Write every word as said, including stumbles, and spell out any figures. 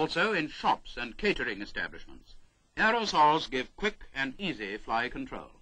Also in shops and catering establishments. Aerosols give quick and easy fly control.